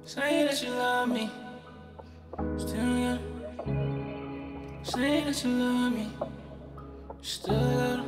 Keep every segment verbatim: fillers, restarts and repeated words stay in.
Say that you love me, still young. Say that you love me, still young.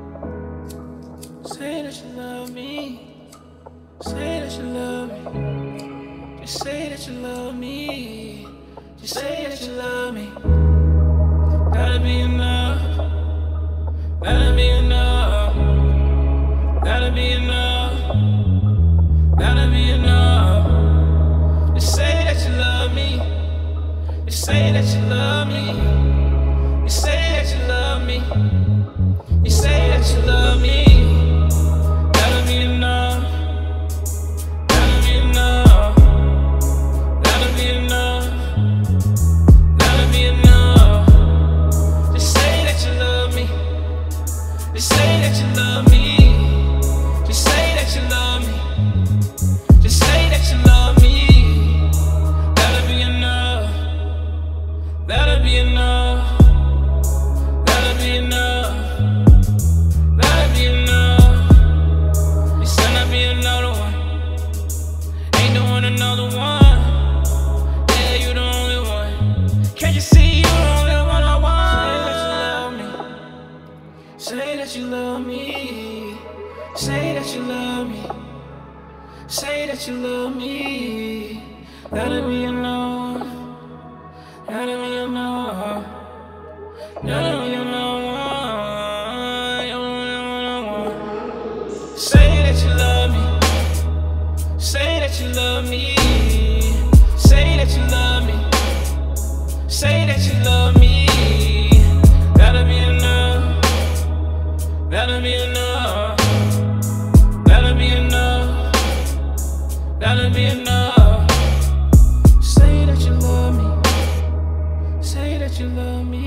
Say that you love me, say that you love me. Just say that you love me, just say that you love me. Gotta be enough, gotta be enough, gotta be enough, gotta be enough. Just say that you love me, just say that you love me, you say that you love me, you say that you love me. Gotta be enough, gotta be enough, gotta be enough, gotta be enough. Just say that you love me, just say that you love me, just say that you love me, just say that you love me. Gotta be enough, gotta be enough, gotta be enough, gotta be enough. You said I'd be another one, ain't doing another one. Yeah, you the only one. Can't you see you the only one I want? Say that you love me, say that you love me, say that you love me. Gotta be enough, gotta be enough, gotta be enough. You're the one I want. Say that you love me, say that you love me, say that you love me, say that you love me. Gotta be enough, gotta be enough, gotta be enough, gotta be enough. Say that you love me, say that you love me.